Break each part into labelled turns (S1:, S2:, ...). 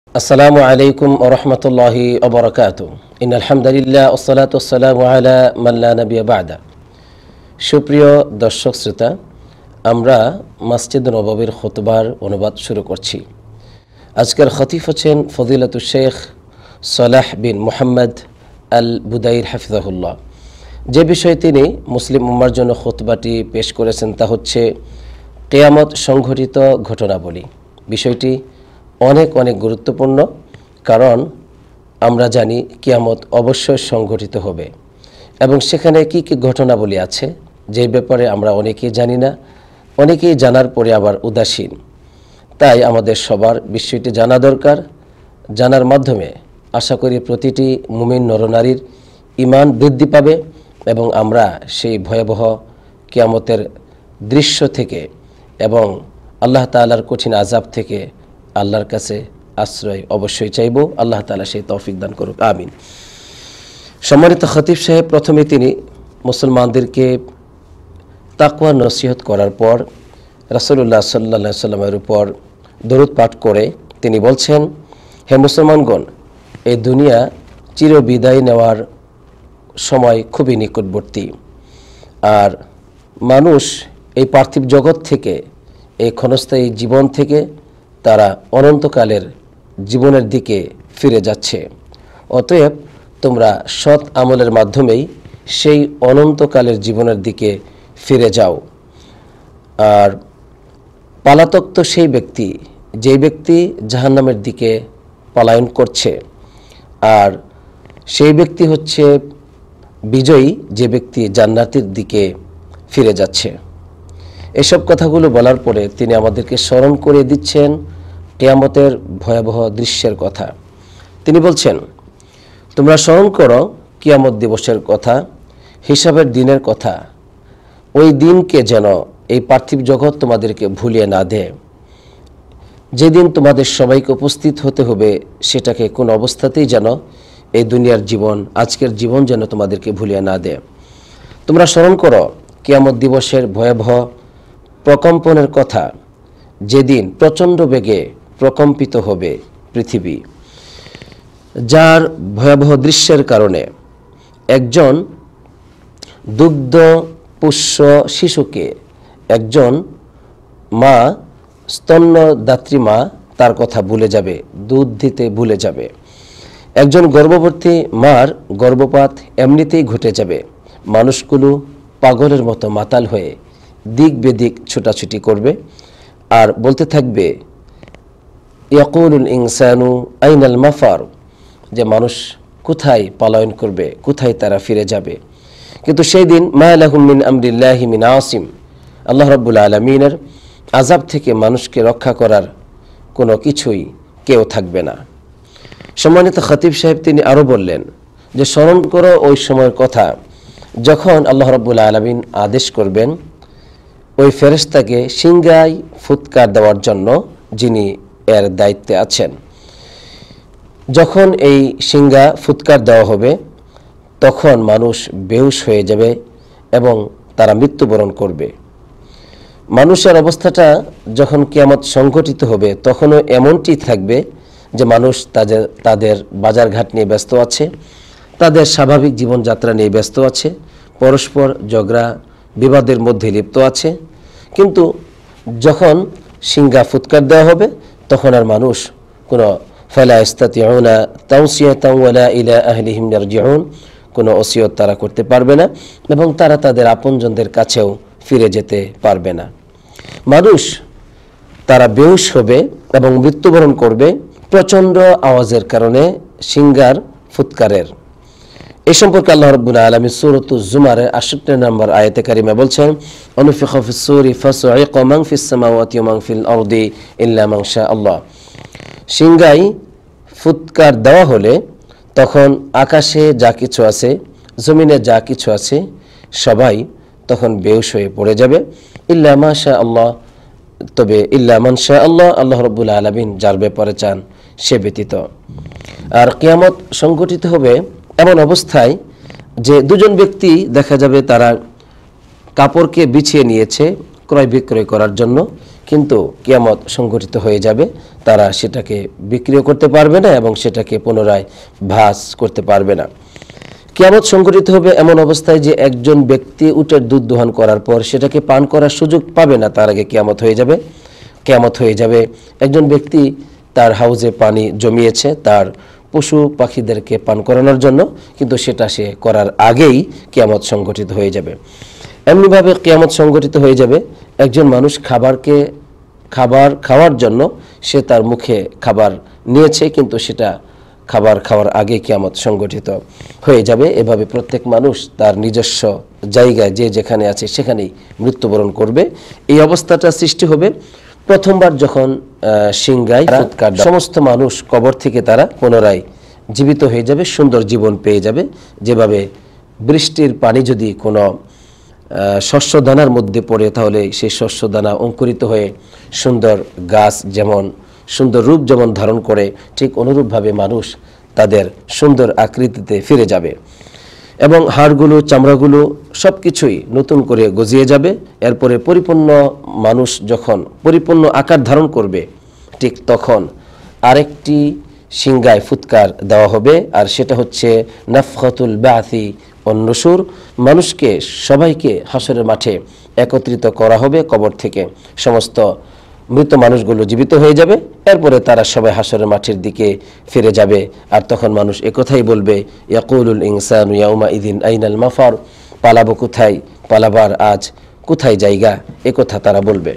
S1: আসসালামু আলাইকুম ওয়া রাহমাতুল্লাহি ওয়া বারাকাতুহু। ইন্নাল হামদুলিল্লাহ ওয়াসসালাতু ওয়াসসালামু আলা মান লা নাবিয়্যা বা'দা। সুপ্রিয় দর্শক শ্রোতা, আমরা মসজিদ নববীর খুতবার অনুবাদ শুরু করছি। আজকের খতিব হচ্ছেন ফজিলাতুশ শেখ সালাহ বিন মুহাম্মদ আল বুদাইর হাফিজাহুল্লাহ। যে বিষয়ে তিনি মুসলিম উম্মার জন্য খুতবাটি পেশ করেছেন তা হচ্ছে কিয়ামত সংঘটিত ঘটনাবলী। বিষয়টি অনেক গুরুত্বপূর্ণ, কারণ আমরা জানি কিয়ামত অবশ্যই সংঘটিত হবে এবং সেখানে কি ঘটনাবলী আছে যে ব্যাপারে আমরা অনেকেই জানি না, অনেকেই জানার পরে আবার উদাসীন। তাই আমাদের সবার বিষয়টি জানা দরকার। জানার মাধ্যমে আশা করি প্রতিটি মুমিন নরনারীর ঈমান বৃদ্ধি পাবে এবং আমরা সেই ভয়াবহ কিয়ামতের দৃশ্য থেকে এবং আল্লাহ তাআলার কঠিন আযাব থেকে আল্লাহর কাছে আশ্রয় অবশ্যই চাইব। আল্লাহ তাআলা সেই তৌফিক দান করুক, আমিন। সম্মানিত খতিব সাহেব, প্রথমে তিনি মুসলমানদেরকে তাকওয়া নসিহত করার পর রাসূলুল্লাহ সাল্লাল্লাহু আলাইহি সাল্লামের উপর দরুদ পাঠ করে তিনি বলছেন, হে মুসলমানগণ, এই দুনিয়া চিরবিদায় নেওয়ার সময় খুবই নিকটবর্তী, আর মানুষ এই পার্থিব জগৎ থেকে, এই ক্ষণস্থায়ী জীবন থেকে তারা অনন্তকালের জীবনের দিকে ফিরে যাচ্ছে। অতএব তোমরা সৎ আমলের মাধ্যমেই সেই অনন্তকালের জীবনের দিকে ফিরে যাও। আর পালাতক তো সেই ব্যক্তি, যে ব্যক্তি জাহান্নামের দিকে পলায়ন করছে, আর সেই ব্যক্তি হচ্ছে বিজয়ী, যে ব্যক্তি জান্নাতের দিকে ফিরে যাচ্ছে। এসব কথাগুলো বলার পরে তিনি আমাদেরকে স্মরণ করে দিচ্ছেন কিয়ামতের ভয়াবহ দৃশ্যের কথা। তিনি বলছেন, তোমরা স্মরণ করো কিয়ামত দিবসের কথা, হিসাবের দিনের কথা। ওই দিনকে যেন এই পার্থিব জগৎ তোমাদেরকে ভুলিয়ে না দেয়। যেদিন তোমাদের সবাইকে উপস্থিত হতে হবে, সেটাকে কোন অবস্থাতেই যেন এই দুনিয়ার জীবন, আজকের জীবন যেন তোমাদেরকে ভুলিয়ে না দেয়। তোমরা স্মরণ করো কিয়ামত দিবসের ভয়াবহ প্রকম্পনের কথা, যেদিন প্রচণ্ড বেগে প্রকম্পিত হবে পৃথিবী, যার ভয়াবহ দৃশ্যের কারণে একজন দুগ্ধ পুষ্য শিশুকে একজন মা, স্তন্যদাত্রী মা, তার কথা ভুলে যাবে, দুধ দিতে ভুলে যাবে। একজন গর্ভবতী মার গর্ভপাত এমনিতেই ঘটে যাবে। মানুষগুলো পাগলের মতো মাতাল হয়ে দিক বেদিক ছোটাছুটি করবে আর বলতে থাকবে, ইয়াকুলুল ইনসানু আইনাল মাফার, যে মানুষ কোথায় পলায়ন করবে, কোথায় তারা ফিরে যাবে। কিন্তু সেই দিন মা লাহুম মিন আমরিল্লাহি মিন আসিম, আল্লাহ রাব্বুল আলামিনের আযাব থেকে মানুষকে রক্ষা করার কোনো কিছুই কেউ থাকবে না। সম্মানিত খতিব সাহেব, তিনি আরও বললেন যে স্মরণ করো ওই সময়ের কথা যখন আল্লাহ রাব্বুল আলামিন আদেশ করবেন ওই ফেরেশতাকে সিংহায় ফুৎকার দেওয়ার জন্য, যিনি এর দায়িত্বে আছেন। যখন এই সিংহা ফুৎকার দেওয়া হবে, তখন মানুষ বেহুশ হয়ে যাবে এবং তারা মৃত্যুবরণ করবে। মানুষের অবস্থাটা যখন কিয়ামত সংঘটিত হবে, তখনও এমনটি থাকবে যে মানুষ তাদের বাজারঘাট নিয়ে ব্যস্ত আছে, তাদের স্বাভাবিক জীবনযাত্রা নিয়ে ব্যস্ত আছে, পরস্পর ঝগড়া বিবাদের মধ্যে লিপ্ত আছে। কিন্তু যখন সিংহা ফুৎকার দেওয়া হবে, তখন আর মানুষ কোনো ফালা ইস্তাতিউনা তাওসিয়াতান ওয়ালা ইলা আহলিহিম ইয়ারজিউন, কোনো ওসিয়ত তারা করতে পারবে না এবং তারা তাদের আপনজনদের কাছেও ফিরে যেতে পারবে না। মানুষ তারা বেহুশ হবে এবং মৃত্যুবরণ করবে প্রচণ্ড আওয়াজের কারণে, সিংহার ফুৎকারের। এই সম্পর্কে আল্লাহ রাব্বুল আলামিন সূরাতুজ জুমারের ৬৮ নম্বর আয়াতে কারিমা বলছেন, অনুফিখা ফিস সূরি ফাসউইকা মান ফিস সামাওয়াতি ওয়া মান ফিল আরদি ইল্লা মান শা আল্লাহ। সিংহায় ফুৎকার দেওয়া হলে তখন আকাশে যা কিছু আছে, জমিনে যা কিছু আছে, সবাই তখন বেহুশ হয়ে পড়ে যাবে। ইল্লা মা শা আল্লাহ, তবে ইল্লা মান শা আল্লাহ, আল্লাহ রাব্বুল আলামিন যার ব্যাপারে চান সে ব্যতীত। আর কিয়ামত সংঘটিত হবে এমন অবস্থায় যে দুজন ব্যক্তি দেখা যাবে তারা কাপড়কে বিছিয়ে নিয়েছে ক্রয় বিক্রয় করার জন্য, কিন্তু কিয়ামত সংঘটিত হয়ে যাবে, তারা সেটাকে বিক্রিও করতে পারবে না এবং সেটাকে পুনরায় ভাস করতে পারবে না। কিয়ামত সংঘটিত হবে এমন অবস্থায় যে একজন ব্যক্তি উটের দুধ দোহন করার পর সেটাকে পান করার সুযোগ পাবে না, তার আগে কিয়ামত হয়ে যাবে। কিয়ামত হয়ে যাবে একজন ব্যক্তি তার হাউজে পানি জমিয়েছে তার পশু পাখিদেরকে পান করানোর জন্য, কিন্তু সেটা সে করার আগেই কিয়ামত সংঘটিত হয়ে যাবে। এমনিভাবে কিয়ামত সংঘটিত হয়ে যাবে একজন মানুষ খাবার খাওয়ার জন্য সে তার মুখে খাবার নিয়েছে, কিন্তু সেটা খাবার খাওয়ার আগে কিয়ামত সংঘটিত হয়ে যাবে। এভাবে প্রত্যেক মানুষ তার নিজস্ব জায়গায় যে যেখানে আছে সেখানেই মৃত্যুবরণ করবে। এই অবস্থাটা সৃষ্টি হবে প্রথমবার যখন সিংহায় ফুৎকার সমস্ত মানুষ কবর থেকে তারা পুনরায় জীবিত হয়ে যাবে, সুন্দর জীবন পেয়ে যাবে। যেভাবে বৃষ্টির পানি যদি কোনো শস্য দানার মধ্যে পড়ে তাহলে সেই শস্য দানা অঙ্কুরিত হয়ে সুন্দর গাছ যেমন সুন্দর রূপ যেমন ধারণ করে, ঠিক অনুরূপভাবে মানুষ তাদের সুন্দর আকৃতিতে ফিরে যাবে এবং হাড়গুলো চামড়াগুলো সব কিছুই নতুন করে গজিয়ে যাবে। এরপরে পরিপূর্ণ মানুষ যখন পরিপূর্ণ আকার ধারণ করবে, ঠিক তখন আরেকটি সিংহায় ফুৎকার দেওয়া হবে, আর সেটা হচ্ছে নাফখাতুল বাআসি ওয়ান নুশুর। মানুষকে সবাইকে হাসরের মাঠে একত্রিত করা হবে। কবর থেকে সমস্ত মৃত মানুষগুলো জীবিত হয়ে যাবে, এরপরে তারা সবাই হাসরের মাঠের দিকে ফিরে যাবে। আর তখন মানুষ একথাই বলবে, ইয়াকুলুল ইনসানু ইয়াউমাইযিন আইনাল মাফার, পালাবো কোথায়, পালাবার আজ কোথায় জায়গা, একথা তারা বলবে।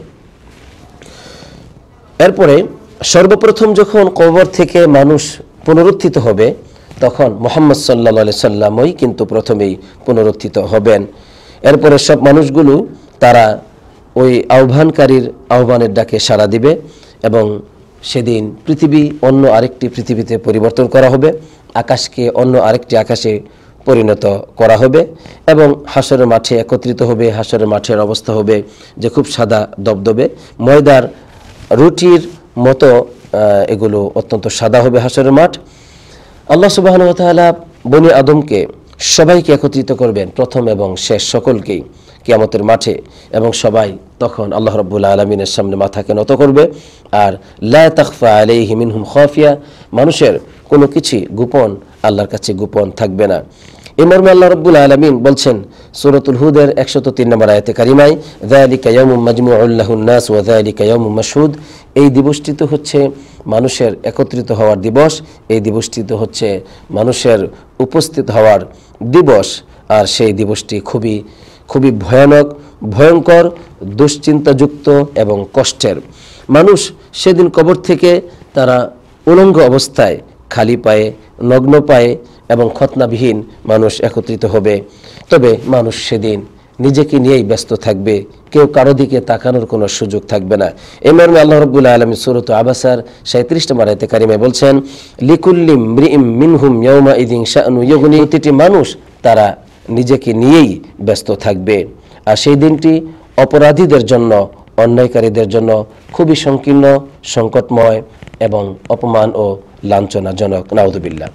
S1: এরপরে সর্বপ্রথম যখন কবর থেকে মানুষ পুনরুত্থিত হবে তখন মুহাম্মদ সাল্লাল্লাহু আলাইহি সাল্লামই কিন্তু প্রথমেই পুনরুত্থিত হবেন। এরপরে সব মানুষগুলো তারা ওই আহ্বানকারীর আহ্বানের ডাকে সাড়া দিবে এবং সেদিন পৃথিবী অন্য আরেকটি পৃথিবীতে পরিবর্তন করা হবে, আকাশকে অন্য আরেকটি আকাশে পরিণত করা হবে এবং হাসরের মাঠে একত্রিত হবে। হাসরের মাঠের অবস্থা হবে যে খুব সাদা দবদবে ময়দার রুটির মতো, এগুলো অত্যন্ত সাদা হবে হাসরের মাঠ। আল্লাহ সুবহানাহু ওয়া তাআলা বনি আদমকে সবাইকে একত্রিত করবেন, প্রথম এবং শেষ সকলকেই কিয়ামতের মাঠে, এবং সবাই তখন আল্লাহ রাব্বুল আলামিনের সামনে মাথাকে নত করবে। আর লা তাখফা আলাইহি মিনহুম খাফিয়া, মানুষের কোনো কিছু গোপন আল্লাহর কাছে গোপন থাকবে না। এই মর্মে আল্লাহ রাব্বুল আলামিন বলছেন সূরাতুল হুদের 103 নম্বর আয়াতে কারিমায়, যালিকা ইয়াউমুম মাজমুউল লাহুন নাস ওয়া যালিকা ইয়াউমুম মাশহুদ, এই দিবসটি তো হচ্ছে মানুষের একত্রিত হওয়ার দিবস, এই দিবসটি তো হচ্ছে মানুষের উপস্থিত হওয়ার দিবস। আর সেই দিবসটি খুবই খুবই ভয়ানক, ভয়ঙ্কর, দুশ্চিন্তাযুক্ত এবং কষ্টের। মানুষ সেদিন কবর থেকে তারা উলঙ্গ অবস্থায়, খালি পায়ে, নগ্ন পায়ে এবং খতনাবিহীন মানুষ একত্রিত হবে। তবে মানুষ সেদিন নিজেকে নিয়েই ব্যস্ত থাকবে, কেউ কারো দিকে তাকানোর কোনো সুযোগ থাকবে না। এই মর্মে আল্লাহ রাব্বুল আলামিন সূরাত আবাসার 37 নম্বর আয়াতে কারিমায় বলছেন, লিকুল্লি মরিইম মিনহুম ইয়াউমাইযিন শাআনু ইউগনি, প্রতিটি মানুষ তারা নিজেকে নিয়েই ব্যস্ত থাকবে। আর সেই দিনটি অপরাধীদের জন্য, অন্যায়কারীদের জন্য খুবই সংকীর্ণ, সংকটময় এবং অপমান ও লাঞ্ছনাজনক। নাউযুবিল্লাহ।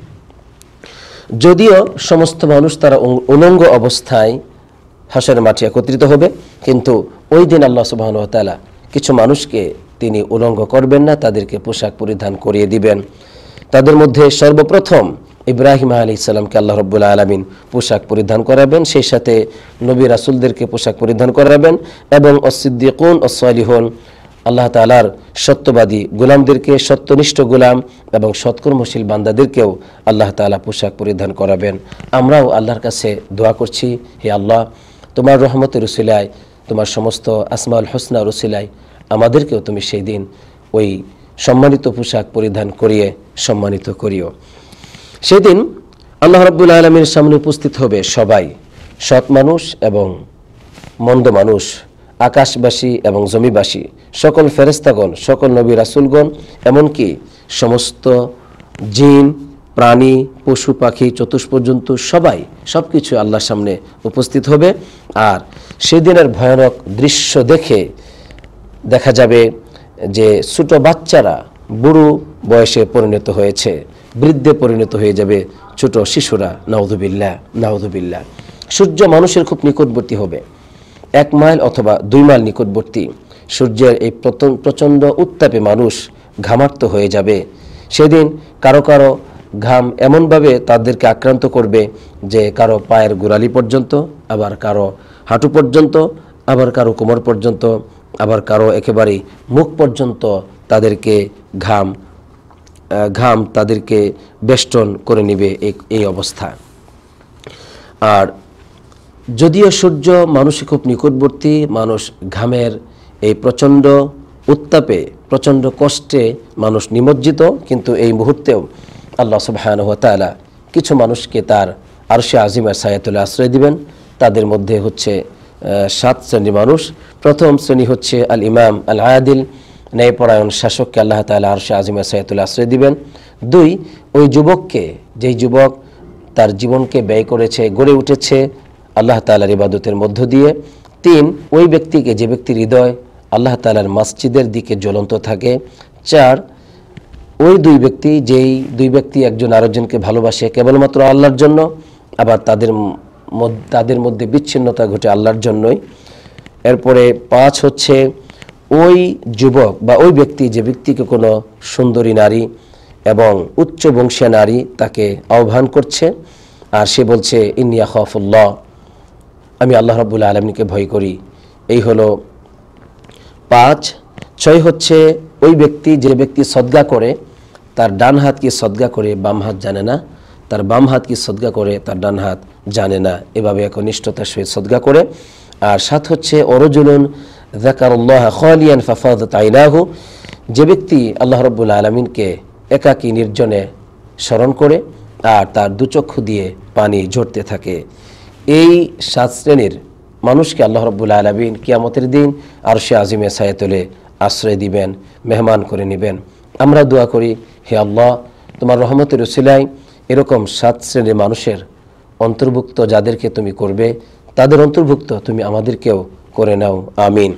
S1: যদিও সমস্ত মানুষ তারা উলঙ্গ অবস্থায় হাসরের মাঠে একত্রিত হবে, কিন্তু ওই দিন আল্লাহ সুবহানাহু ওয়া তাআলা কিছু মানুষকে তিনি উলঙ্গ করবেন না, তাদেরকে পোশাক পরিধান করিয়ে দিবেন। তাদের মধ্যে সর্বপ্রথম ইব্রাহিম আলাইহিস সালামকে আল্লাহ রাব্বুল আলামিন পোশাক পরিধান করাবেন, সেই সাথে নবী রাসূলদেরকে পোশাক পরিধান করাবেন এবং as-সিদ্দিকুন as-সালিহুন আল্লাহ তাআলার সত্যবাদী গোলামদেরকে, সত্যনিষ্ঠ গোলাম এবং সৎকর্মশীল বান্দাদেরকেও আল্লাহ তাআলা পোশাক পরিধান করাবেন। আমরাও আল্লাহর কাছে দোয়া করছি, হে আল্লাহ, তোমার রহমতের উসিলায়, তোমার সমস্ত আসমাউল হুসনার উসিলায় আমাদেরকেও তুমি সেই দিন ওই সম্মানিত পোশাক পরিধান করিয়ে সম্মানিত করিও। সেদিন আল্লাহ রাব্বুল আলামিনের সামনে উপস্থিত হবে সবাই, সৎ মানুষ এবং মন্দ মানুষ, আকাশবাসী এবং জমিবাসী, সকল ফেরেশতাগণ, সকল নবী রাসূলগণ, এমনকি সমস্ত জিন, প্রাণী, পশু পাখি, চতুষ্পর্জন্তু সবাই, সব কিছু আল্লাহর সামনে উপস্থিত হবে। আর সেদিনের ভয়ানক দৃশ্য দেখে দেখা যাবে যে ছোট বাচ্চারা বুড়ো বয়সে পরিণত হয়েছে, বৃদ্ধে পরিণত হয়ে যাবে ছোট শিশুরা। নাউযুবিল্লাহ, নাউযুবিল্লাহ। সূর্য মানুষের খুব নিকটবর্তী হবে, 1 মাইল অথবা 2 মাইল নিকটবর্তী। সূর্যের এই প্রচণ্ড উত্তাপে মানুষ ঘামাক্ত হয়ে যাবে। সেদিন কারো কারো ঘাম এমনভাবে তাদেরকে আক্রান্ত করবে যে কারো পায়ের গোড়ালি পর্যন্ত, আবার কারো হাঁটু পর্যন্ত, আবার কারো কোমর পর্যন্ত, আবার কারো একেবারেই মুখ পর্যন্ত তাদেরকে ঘাম তাদেরকে বেষ্টন করে নেবে এই অবস্থা। আর যদিও সূর্য মানুষে খুব নিকটবর্তী, মানুষ ঘামের এই প্রচণ্ড উত্তাপে প্রচণ্ড কষ্টে মানুষ নিমজ্জিত, কিন্তু এই মুহূর্তেও আল্লাহ সুবহানাহু ওয়া তাআলা কিছু মানুষকে তার আরশে আজিমের ছায়াতলে আশ্রয় দিবেন। তাদের মধ্যে হচ্ছে 7 শ্রেণীর মানুষ। প্রথম শ্রেণী হচ্ছে আল ইমাম আল আদিল, ন্যায়পরায়ণ শাসককে আল্লাহ তাআলা আরশে আজিমের ছায়াতলে আশ্রয় দিবেন। 2, ওই যুবককে, যেই যুবক তার জীবনকে ব্যয় করেছে, গড়ে উঠেছে আল্লাহ তাআলার ইবাদতের মধ্য দিয়ে। 3, ওই ব্যক্তিকে, যে ব্যক্তির হৃদয় আল্লাহ তাআলার মসজিদের দিকে জ্বলন্ত থাকে। 4, ওই যেই দুই ব্যক্তি একজন আরেকজনকে ভালোবাসে কেবলমাত্র আল্লাহর জন্য, আবার তাদের মধ্যে বিচ্ছিন্নতা ঘটে আল্লাহর জন্যই। এরপরে 5 হচ্ছে ওই যুবক বা ওই ব্যক্তি, যে ব্যক্তিকে কোনো সুন্দরী নারী এবং উচ্চ বংশীয় নারী তাকে আহ্বান করছে, আর সে বলছে ইন্নী আখাফুল্লাহ, আমি আল্লাহ রাব্বুল আলামিনকে ভয় করি। এই হলো 5। 6 হচ্ছে ওই ব্যক্তি, যে ব্যক্তি সদকা করে, তার ডান হাত কি সদকা করে বাম হাত জানে না, তার বাম হাত কি সদকা করে তার ডান হাত জানে না, এভাবে একনিষ্ঠতার সহিত সদকা করে। আর 7 হচ্ছে ওরজুলুন যাকারুল্লাহ খালিয়ান ফাফাদাত আইনাহু, যে ব্যক্তি আল্লাহ রাব্বুল আলামিনকে একাকী নির্জনে স্মরণ করে আর তার দুচক্ষু দিয়ে পানি ঝরতে থাকে। এই 7 শ্রেণীর মানুষকে আল্লাহ রাব্বুল আলামিন কিয়ামতের দিন আরশে আজিমের ছায়াতলে আশ্রয় দিবেন, মেহমান করে নেবেন। আমরা দোয়া করি, হে আল্লাহ, তোমার রহমতের উসিলায় এরকম 7 শ্রেণীর মানুষের অন্তর্ভুক্ত যাদেরকে তুমি করবে, তাদের অন্তর্ভুক্ত তুমি আমাদেরকেও করে নাও, আমিন।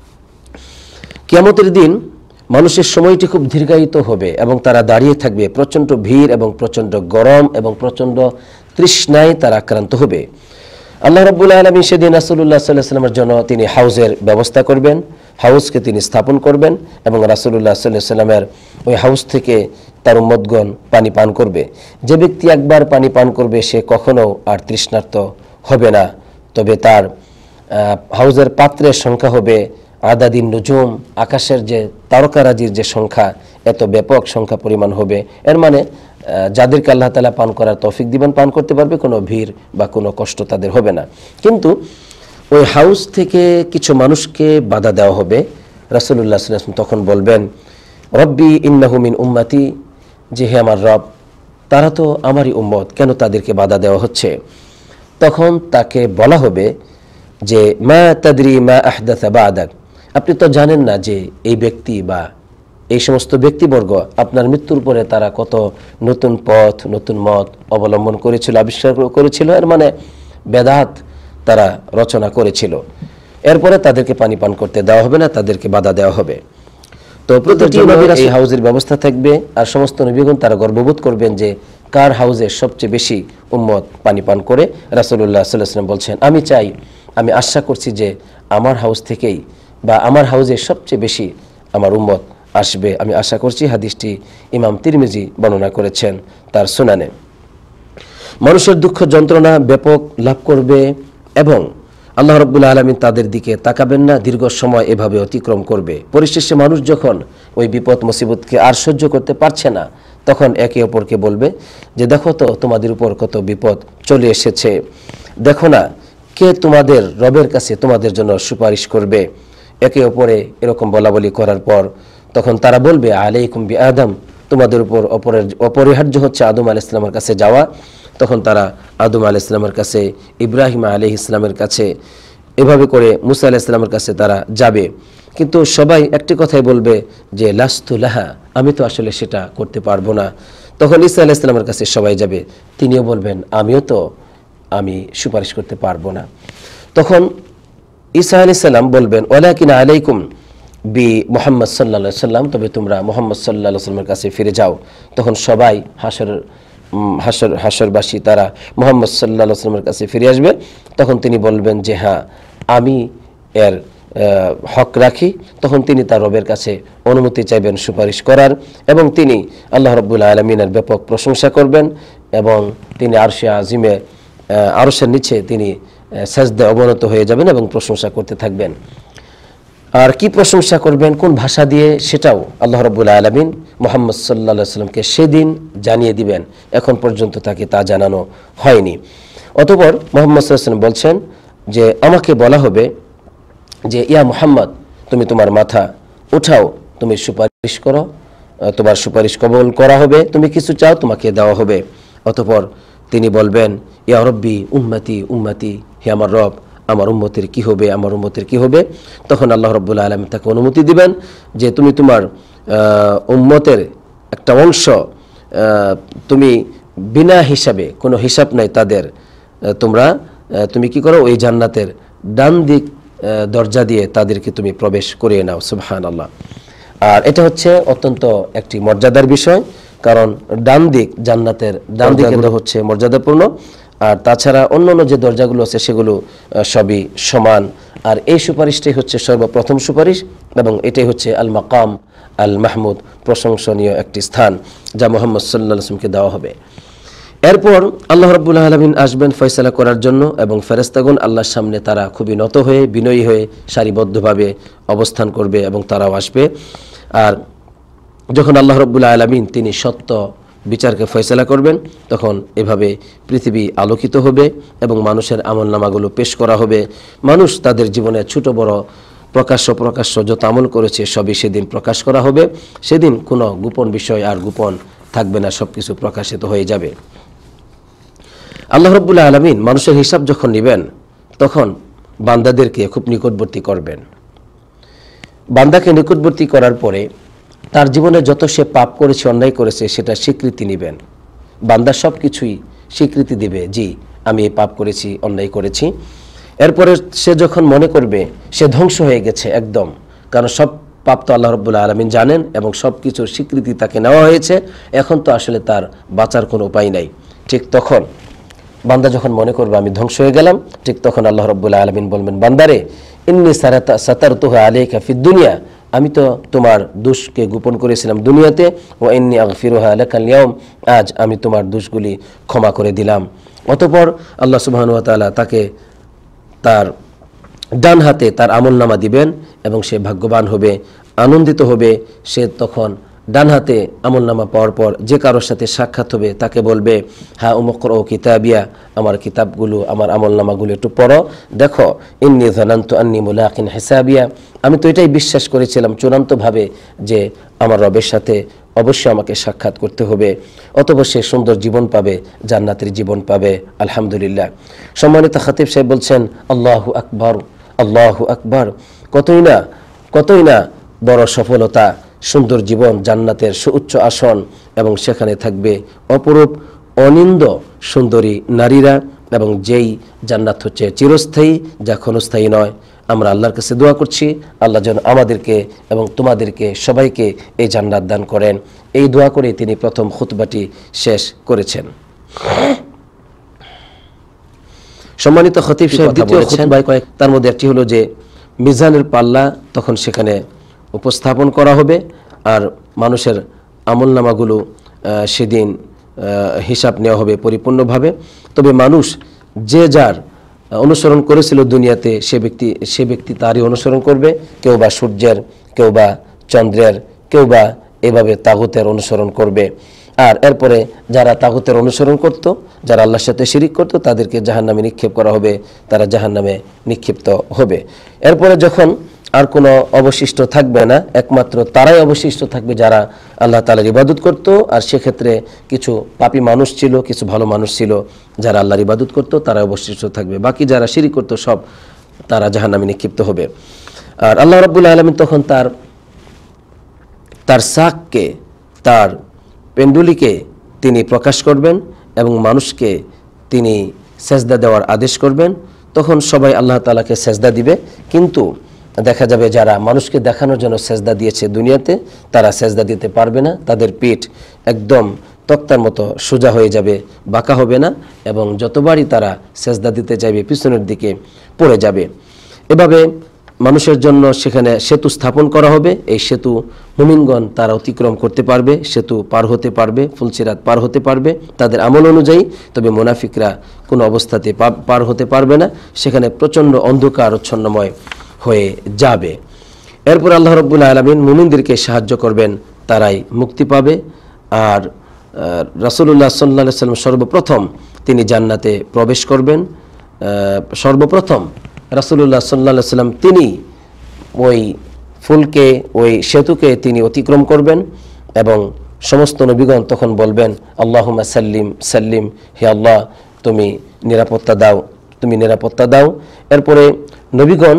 S1: কিয়ামতের দিন মানুষের সময়টি খুব দীর্ঘায়িত হবে এবং তারা দাঁড়িয়ে থাকবে, প্রচণ্ড ভিড় এবং প্রচণ্ড গরম এবং প্রচণ্ড তৃষ্ণায় তারা আক্রান্ত হবে। আল্লাহ রাব্বুল আলামিন সেদিন রাসূলুল্লাহ সাল্লাল্লাহু আলাইহি ওয়াসাল্লামের জন্য তিনি হাউজের ব্যবস্থা করবেন, হাউজকে তিনি স্থাপন করবেন এবং রাসূলুল্লাহ সাল্লাল্লাহু আলাইহি ওয়াসাল্লামের ওই হাউজ থেকে তার উম্মতগণ পানি পান করবে। যে ব্যক্তি একবার পানি পান করবে সে কখনো আর তৃষ্ণার্ত হবে না, তবে তার হাউজের পাত্রের সংখ্যা হবে আদাদিন নুজুম, আকাশের যে তারকারাজির যে সংখ্যা, এত ব্যাপক সংখ্যা পরিমাণ হবে। এর মানে যাদেরকে আল্লাহ তাআলা পান করার তৌফিক দিবেন পান করতে পারবে, কোনো ভিড় বা কোনো কষ্ট তাদের হবে না। কিন্তু ওই হাউস থেকে কিছু মানুষকে বাধা দেওয়া হবে। রাসূলুল্লাহ সাল্লাল্লাহু আলাইহি ওয়াসাল্লাম তখন বলবেন, রব্বি ইন্নাহু মিন উম্মতি, যে হে আমার রব, তারা তো আমারই উম্মত, কেন তাদেরকে বাধা দেওয়া হচ্ছে? তখন তাকে বলা হবে যে মা তাদরি মা আহদাসা বা'দাক, আপনি তো জানেন না যে এই ব্যক্তি বা এই সমস্ত ব্যক্তিবর্গ আপনার মৃত্যুর পরে তারা কত নতুন পথ, নতুন মত অবলম্বন করেছিল, আবিষ্কার করেছিল, এর মানে বেদাত তারা রচনা করেছিল। এরপরে তাদেরকে পানি পান করতে দেওয়া হবে না, তাদেরকে বাধা দেওয়া হবে। তো প্রতিটি নবীর এই হাউজের ব্যবস্থা থাকবে, আর সমস্ত নবীগণ তারা গর্ববোধ করবেন যে কার হাউজে সবচেয়ে বেশি উম্মত পানি পান করে। রাসূলুল্লাহ সাল্লাল্লাহু আলাইহি ওয়াসাল্লাম বলছেন, আমি আশা করছি যে আমার হাউস থেকেই বা আমার হাউজে সবচেয়ে বেশি আমার উম্মত আসবে, আমি আশা করছি। হাদিসটি ইমাম তিরমিজি বর্ণনা করেছেন তার সুনানে। মানুষের দুঃখ যন্ত্রণা ব্যাপক লাভ করবে এবং আল্লাহ রাব্বুল আলামিন তাদের দিকে তাকাবেন না, দীর্ঘ সময় এভাবে অতিক্রম করবে। পরিশেষে মানুষ যখন ওই বিপদ মুসিবতকে আর সহ্য করতে পারছে না, তখন একে অপরকে বলবে যে দেখো তো তোমাদের উপর কত বিপদ চলে এসেছে, দেখো না কে তোমাদের রবের কাছে তোমাদের জন্য সুপারিশ করবে। একে অপরে এরকম বলাবলি করার পর তখন তারা বলবে আলাইকুম বি আদম, তোমাদের উপর অপরিহার্য হচ্ছে আদম আলাইহিস সালামের কাছে যাওয়া। তখন তারা আদম আলাইহিস সালামের কাছে, ইব্রাহিম আলাইহিস সালামের কাছে, এভাবে করে মুসা আলাইহিস সালামের কাছে তারা যাবে। কিন্তু সবাই একটি কথাই বলবে যে লাস্তু লাহা, আমি তো আসলে সেটা করতে পারবো না। তখন ঈসা আলাইহিস সালামের কাছে সবাই যাবে, তিনিও বলবেন আমি সুপারিশ করতে পারবো না। তখন ঈসা আলাইহিস সালাম বলবেন ওয়ালাকিন আলাইকুম বি মুহাম্মদ সাল্লাল্লাহু আলাইহি সাল্লাম, তবে তোমরা মুহাম্মদ সাল্লাল্লাহু আলাইহি সাল্লামের কাছে ফিরে যাও। তখন সবাই হাসরবাসী তারা মুহাম্মদ সাল্লাল্লাহু আলাইহি সাল্লামের কাছে ফিরে আসবে। তখন তিনি বলবেন যে হ্যাঁ, আমি এর হক রাখি, তখন তিনি তার রবের কাছে অনুমতি চাইবেন সুপারিশ করার, এবং তিনি আল্লাহ রাব্বুল আলামিনের ব্যাপক প্রশংসা করবেন, এবং তিনি আরশে আজিমে আরশের নিচে তিনি সাজদায় অবনত হয়ে যাবেন এবং প্রশংসা করতে থাকবেন। আর কি প্রশংসা করবেন, কোন ভাষা দিয়ে, সেটাও আল্লাহ রাব্বুল আলামিন মুহাম্মদ সাল্লাল্লাহু আলাইহি সাল্লামকে সেদিন জানিয়ে দিবেন। এখন পর্যন্ত তাকে তা জানানো হয়নি। অতঃপর মুহাম্মদ সাল্লাল্লাহু আলাইহি সাল্লাম বলছেন যে আমাকে বলা হবে যে ইয়া মুহাম্মদ, তুমি তোমার মাথা উঠাও, তুমি সুপারিশ করো, তোমার সুপারিশ কবুল করা হবে, তুমি কিছু চাও তোমাকে দেওয়া হবে। অতঃপর তিনি বলবেন ইয়া রব্বি উম্মতি উম্মতি, হে আমার রব, আমার উম্মতের কি হবে, আমার উম্মতের কি হবে। তখন আল্লাহ রাব্বুল আলামিন তাকে অনুমতি দিবেন যে তুমি তোমার উম্মতের একটা অংশ তুমি বিনা হিসাবে, কোনো হিসাব নাই তাদের, তুমি কি করো, ওই জান্নাতের ডান দিক দরজা দিয়ে তাদেরকে তুমি প্রবেশ করিয়ে নাও। সুবহানাল্লাহ। আর এটা হচ্ছে অত্যন্ত একটি মর্যাদার বিষয়, কারণ ডান দিক, জান্নাতের ডান দিক হচ্ছে মর্যাদাপূর্ণ, আর তাছাড়া অন্যান্য যে দরজাগুলো আছে সেগুলো সবই সমান। আর এই সুপারিশটাই হচ্ছে সর্বপ্রথম সুপারিশ, এবং এটাই হচ্ছে আল মাকাম আল মাহমুদ, প্রশংসনীয় একটি স্থান যা মুহাম্মদ সাল্লাল্লাহু আলাইহি ওয়াসাল্লামকে দেওয়া হবে। এরপর আল্লাহ রাব্বুল আলামিন আসবেন ফয়সালা করার জন্য, এবং ফেরেশতাগণ আল্লাহর সামনে তারা খুবই নত হয়ে, বিনয়ী হয়ে সারিবদ্ধভাবে অবস্থান করবে এবং তারাও আসবে। আর যখন আল্লাহ রাব্বুল আলামিন তিনি সত্য বিচারকে ফয়সালা করবেন, তখন এভাবে পৃথিবী আলোকিত হবে এবং মানুষের আমলনামাগুলো পেশ করা হবে। মানুষ তাদের জীবনে ছোট বড় প্রকাশ্য যত আমল করেছে সবই সেদিন প্রকাশ করা হবে। সেদিন কোনো গোপন বিষয় আর গোপন থাকবে না, সব কিছু প্রকাশিত হয়ে যাবে। আল্লাহ রাব্বুল আলামিন মানুষের হিসাব যখন নেবেন, তখন বান্দাদেরকে খুব নিকটবর্তী করবেন। বান্দাকে নিকটবর্তী করার পরে তার জীবনে যত সে পাপ করেছে, অন্যায় করেছে, সেটা স্বীকৃতি নেবেন। বান্দা সব কিছুই স্বীকৃতি দিবে, জি আমি এই পাপ করেছি, অন্যায় করেছি। এরপরে সে যখন মনে করবে সে ধ্বংস হয়ে গেছে একদম, কারণ সব পাপ তো আল্লাহ রাব্বুল আলামিন জানেন এবং সব কিছুর স্বীকৃতি তাকে নেওয়া হয়েছে, এখন তো আসলে তার বাঁচার কোনো উপায় নাই। ঠিক তখন বান্দা যখন মনে করবে আমি ধ্বংস হয়ে গেলাম, ঠিক তখন আল্লাহ রাব্বুল আলামিন বলবেন, বান্দারে ইন্নী সাতারতুহু আলাইকা ফিদ দুনিয়া, আমি তো তোমার দোষকে গোপন করেছিলাম দুনিয়াতে, ওয়া ইন্নী আগফিরুহা লাকাল ইয়াউম, আজ আমি তোমার দোষগুলি ক্ষমা করে দিলাম। অতঃপর আল্লাহ সুবহানাহু ওয়া তাআলা তাকে তার ডান হাতে তার আমলনামা দিবেন এবং সে ভাগ্যবান হবে, আনন্দিত হবে। সে তখন ডান হাতে আমলনামা পাওয়ার পর যে কারোর সাথে সাক্ষাৎ হবে তাকে বলবে, হ্যাঁ উমকর ও কিতাবিয়া, আমার কিতাবগুলো, আমার আমলনামাগুলো একটু পড়ো, দেখো ইন্নী যানানতু আন্নী মুলাকিন হিসাবিয়া, আমি তো এটাই বিশ্বাস করেছিলাম চূড়ান্তভাবে যে আমার রবের সাথে অবশ্যই আমাকে সাক্ষাৎ করতে হবে। অতঃপর সে সুন্দর জীবন পাবে, জান্নাতের জীবন পাবে। আলহামদুলিল্লাহ। সম্মানিত খতিব সাহেব বলছেন, আল্লাহু আকবার, আল্লাহু আকবার, কতই না বড় সফলতা, সুন্দর জীবন, জান্নাতের সুউচ্চ আসন, এবং সেখানে থাকবে অপরূপ অনিন্দ সুন্দরী নারীরা, এবং যেই জান্নাত হচ্ছে চিরস্থায়ী, যা ক্ষণস্থায়ী নয়। আমরা আল্লাহর কাছে দোয়া করছি আল্লাহ যেন আমাদেরকে এবং তোমাদেরকে সবাইকে এই জান্নাত দান করেন। এই দোয়া করে তিনি প্রথম খুতবাটি শেষ করেছেন। সম্মানিত খতিব সাহেব দ্বিতীয় খুতবায় তার মধ্যে একটি হলো যে মিজানের পাল্লা তখন সেখানে উপস্থাপন করা হবে, আর মানুষের আমলনামাগুলো সেদিন হিসাব নেওয়া হবে পরিপূর্ণভাবে। তবে মানুষ যে যার অনুসরণ করেছিল দুনিয়াতে, সে ব্যক্তি তারই অনুসরণ করবে। কেউ বা সূর্যের, কেউ বা চন্দ্রের, কেউ বা এভাবে তাগুতের অনুসরণ করবে। আর এরপরে যারা তাগুতের অনুসরণ করত, যারা আল্লাহর সাথে শিরিক করত, তাদেরকে জাহান্নামে নিক্ষেপ করা হবে, তারা জাহান্নামে নিক্ষিপ্ত হবে। এরপরে যখন আর কোনো অবশিষ্ট থাকবে না, একমাত্র তারাই অবশিষ্ট থাকবে যারা আল্লাহ তাআলার ইবাদত করত। আর সেক্ষেত্রে কিছু পাপী মানুষ ছিল, কিছু ভালো মানুষ ছিল, যারা আল্লাহর ইবাদত করত তারা অবশিষ্ট থাকবে। বাকি যারা শিরিক করত সব তারা জাহান্নামে নিক্ষিপ্ত হবে। আর আল্লাহ রাব্বুল আলামিন তখন তার সাককে, তার পেন্ডুলিকে তিনি প্রকাশ করবেন এবং মানুষকে তিনি সেজদা দেওয়ার আদেশ করবেন। তখন সবাই আল্লাহ তাআলাকে সেজদা দিবে, কিন্তু দেখা যাবে যারা মানুষকে দেখানোর জন্য সেজদা দিয়েছে দুনিয়াতে, তারা সেজদা দিতে পারবে না। তাদের পিঠ একদম তক্তার মতো সোজা হয়ে যাবে, বাঁকা হবে না, এবং যতবারই তারা সেজদা দিতে চাইবে পিছনের দিকে পড়ে যাবে। এভাবে মানুষের জন্য সেখানে সেতু স্থাপন করা হবে। এই সেতু মুমিনগণ তারা অতিক্রম করতে পারবে, সেতু পার হতে পারবে, ফুলসিরাত পার হতে পারবে তাদের আমল অনুযায়ী। তবে মুনাফিকরা কোনো অবস্থাতে পার হতে পারবে না, সেখানে প্রচণ্ড অন্ধকার আচ্ছন্নময় হয়ে যাবে। এরপর আল্লাহ রাব্বুল আলামিন মুমিনদেরকে সাহায্য করবেন, তারাই মুক্তি পাবে। আর রাসূলুল্লাহ সাল্লাল্লাহু আলাইহি ওয়াসাল্লাম সর্বপ্রথম তিনি জান্নাতে প্রবেশ করবেন। সর্বপ্রথম রাসূলুল্লাহ সাল্লাল্লাহু আলাইহি ওয়াসাল্লাম তিনি ওই ফুলকে, ওই সেতুকে তিনি অতিক্রম করবেন এবং সমস্ত নবীগণ তখন বলবেন আল্লাহুম্মা সাল্লিম সাল্লিম, হে আল্লাহ তুমি নিরাপত্তা দাও, তুমি নিরাপত্তা দাও। এরপরে নবীগণ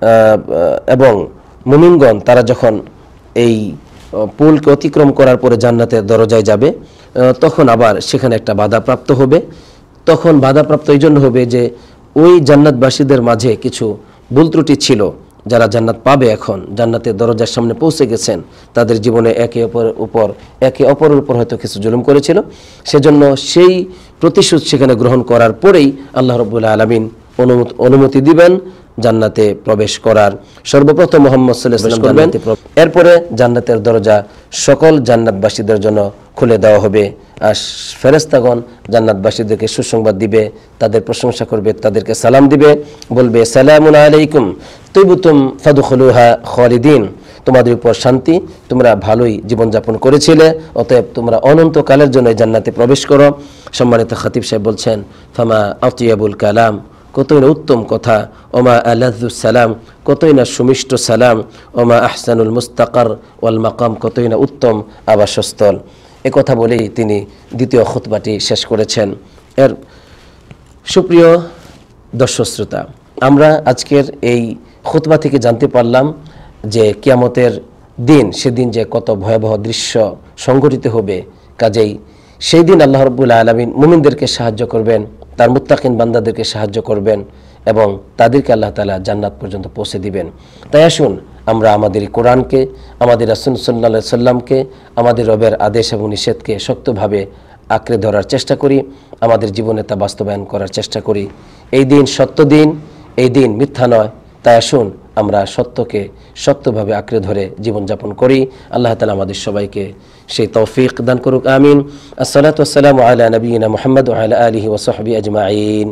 S1: এবং মুমিনগণ তারা যখন এই পুলকে অতিক্রম করার পরে জান্নাতের দরজায় যাবে, তখন আবার সেখানে একটা বাধাপ্রাপ্ত হবে। তখন বাধাপ্রাপ্ত এই জন্য হবে যে ওই জান্নাতবাসীদের মাঝে কিছু ভুল ত্রুটি ছিল, যারা জান্নাত পাবে, এখন জান্নাতের দরজার সামনে পৌঁছে গেছেন, তাদের জীবনে একে অপরের উপর হয়তো কিছু জুলুম করেছিল, সেজন্য সেই প্রতিশোধ সেখানে গ্রহণ করার পরেই আল্লাহ রাব্বুল আলামিন অনুমতি দিবেন জান্নাতে প্রবেশ করার। সর্বপ্রথম মুহাম্মদ সাল্লাল্লাহু আলাইহি ওয়াসাল্লাম করবেন, এরপরে জান্নাতের দরজা সকল জান্নাতবাসীদের জন্য খুলে দেওয়া হবে। আর ফেরেশতাগণ জান্নাতবাসীদেরকে সুসংবাদ দিবে, তাদের প্রশংসা করবে, তাদেরকে সালাম দিবে, বলবে সালামুন আলাইকুম তিবতুম ফাদখুলুহা খালিদিন, তোমাদের উপর শান্তি, তোমরা ভালোই জীবনযাপন করেছিলে, অতএব তোমরা অনন্তকালের জন্য জান্নাতে প্রবেশ করো। সম্মানিত খতিব সাহেব বলছেন ফামা আতিয়াবুল কালাম, কতই না উত্তম কথা, ওমা আলাযুস সালাম, কতই না সুমিষ্ট সালাম, ওমা আহসানুল মুস্তাকার ওয়াল মাকাম, কতই না উত্তম আবাসস্থল। এ কথা বলেই তিনি দ্বিতীয় খুতবাটি শেষ করেছেন। এর সুপ্রিয় দর্শক শ্রোতা, আমরা আজকের এই খুতবা থেকে জানতে পারলাম যে কিয়ামতের দিন, সেদিন যে কত ভয়াবহ দৃশ্য সংঘটিত হবে। কাজেই সেই দিন আল্লাহ রাব্বুল আলামিন মুমিনদেরকে সাহায্য করবেন, তার মুত্তাকিন বান্দাদেরকে সাহায্য করবেন এবং তাদেরকে আল্লাহ তাআলা জান্নাত পর্যন্ত পৌঁছে দিবেন। তাই আসুন আমরা আমাদের কোরআনকে, আমাদের রাসূল সাল্লাল্লাহু আলাইহি সাল্লামকে, আমাদের রবের আদেশ এবং নিষেধকে শক্তভাবে আঁকড়ে ধরার চেষ্টা করি, আমাদের জীবনে তা বাস্তবায়ন করার চেষ্টা করি। এই দিন সত্য দিন, এই দিন মিথ্যা নয়। তাই আসুন আমরা সত্যকে শক্তভাবে আঁকড়ে ধরে জীবনযাপন করি। আল্লাহ তাআলা আমাদের সবাইকে সেই তৌফিক দান করুক, আমিন। আসসালাতু ওয়াসসালামু আলা নবিয়িনা মুহাম্মদ ওয়া আলা আলিহি ওয়া সাহবিহি আজমাইন।